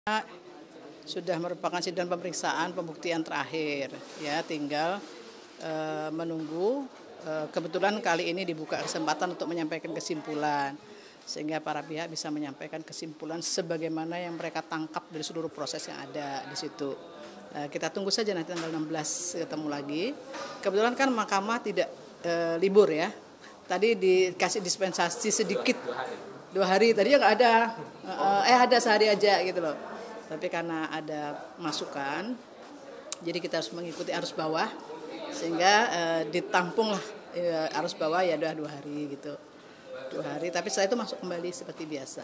Sudah merupakan sidang pemeriksaan pembuktian terakhir, ya tinggal menunggu. Kebetulan kali ini dibuka kesempatan untuk menyampaikan kesimpulan, sehingga para pihak bisa menyampaikan kesimpulan sebagaimana yang mereka tangkap dari seluruh proses yang ada di situ. Kita tunggu saja nanti tanggal 16 ketemu lagi. Kebetulan kan Mahkamah tidak libur ya. Tadi dikasih dispensasi sedikit 2 hari, tadi nggak ada, ada sehari aja gitu loh. Tapi karena ada masukan, jadi kita harus mengikuti arus bawah, sehingga ditampung lah arus bawah ya udah 2 hari gitu. 2 hari, tapi setelah itu masuk kembali seperti biasa.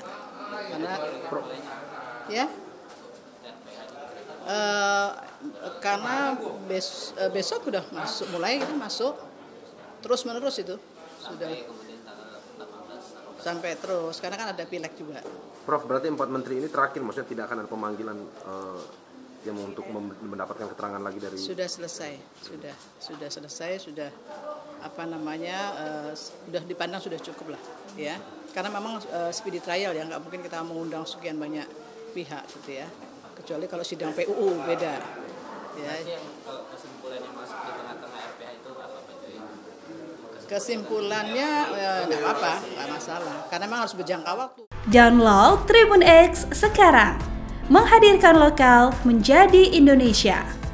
Karena besok udah mulai masuk terus menerus itu sudah sampai terus, karena kan ada pileg juga. Prof, berarti 4 menteri ini terakhir, maksudnya tidak akan ada pemanggilan yang untuk mendapatkan keterangan lagi dari... Sudah selesai, sudah selesai, sudah sudah dipandang sudah cukup lah, ya. Karena memang speedy trial ya, nggak mungkin kita mengundang sekian banyak pihak gitu ya. Kecuali kalau sidang PUU beda. Ya. Kesimpulannya masuk di tengah-tengah RPH itu apa? Kesimpulannya nggak apa-apa, nggak masalah. Karena memang harus berjangka waktu. Download Tribun X sekarang, menghadirkan lokal menjadi Indonesia.